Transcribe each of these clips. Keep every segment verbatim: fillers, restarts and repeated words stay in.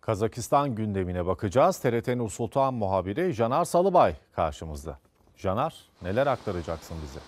Kazakistan gündemine bakacağız. T R T Nur Sultan muhabiri Caner Salıbay karşımızda. Caner, neler aktaracaksın bize?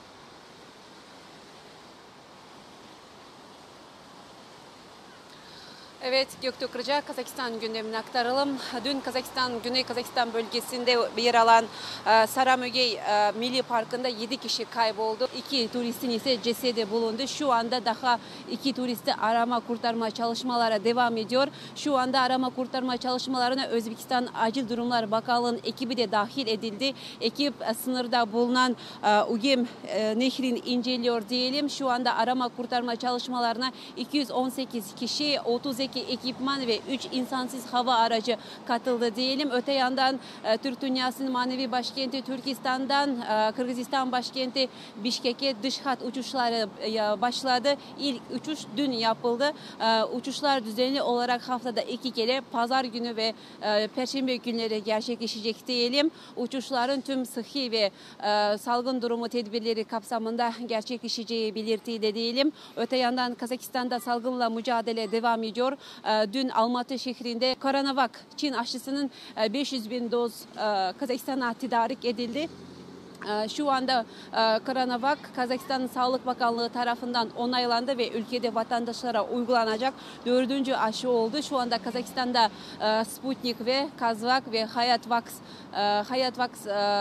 Evet, Göktuğ Kırca, Kazakistan gündemine aktaralım. Dün Kazakistan, Güney Kazakistan bölgesinde yer alan Saramögey Milli Parkı'nda yedi kişi kayboldu. iki turistin ise cesedi bulundu. Şu anda daha iki turisti arama kurtarma çalışmaları devam ediyor. Şu anda arama kurtarma çalışmalarına Özbekistan Acil Durumlar Bakanlığı'nın ekibi de dahil edildi. Ekip sınırda bulunan Ugem Nehri'ni inceliyor diyelim. Şu anda arama kurtarma çalışmalarına iki yüz on sekiz kişi, otuz iki ekipman ve üç insansız hava aracı katıldı diyelim. Öte yandan e, Türk dünyasının manevi başkenti Türkistan'dan e, Kırgızistan başkenti Bişkek'e dış hat uçuşları e, başladı. İlk uçuş dün yapıldı. E, uçuşlar düzenli olarak haftada iki kere pazar günü ve e, perşembe günleri gerçekleşecek diyelim. Uçuşların tüm sıhhi ve e, salgın durumu tedbirleri kapsamında gerçekleşeceği belirtildi diyelim. Öte yandan Kazakistan'da salgınla mücadele devam ediyor. Dün Almatı şehrinde Coronavac Çin aşısının beş yüz bin doz Kazakistan'a tedarik edildi. Şu anda Coronavac Kazakistan Sağlık Bakanlığı tarafından onaylandı ve ülkede vatandaşlara uygulanacak dördüncü aşı oldu. Şu anda Kazakistan'da Sputnik ve Kazvac ve Hayatvax Hayatvax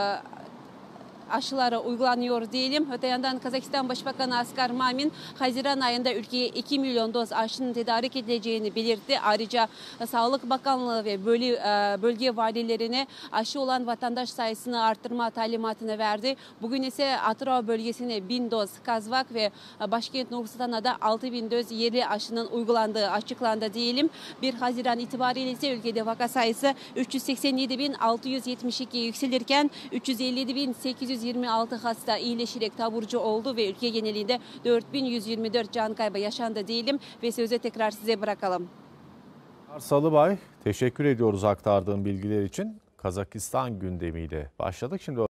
aşıları uygulanıyor diyelim. Öte yandan Kazakistan Başbakanı Askar Mamin Haziran ayında ülkeye iki milyon doz aşının tedarik edileceğini belirtti. Ayrıca Sağlık Bakanlığı ve bölge, bölge valilerine aşı olan vatandaş sayısını arttırma talimatını verdi. Bugün ise Atrava bölgesine bin doz Kazvac ve başkent Nur Sultan'a da altı bin doz yerli aşının uygulandığı açıklandı diyelim. bir Haziran itibariyle ise ülkede vaka sayısı üç yüz seksen yedi bin altı yüz yetmiş iki yükselirken üç yüz elli yedi bin sekiz yüz yirmi altı hasta iyileşerek taburcu oldu ve ülke genelinde dört bin yüz yirmi dört can kaybı yaşandı diyelim ve sözü tekrar size bırakalım. Salıbay, teşekkür ediyoruz aktardığın bilgiler için. Kazakistan gündemiyle başladık. Şimdi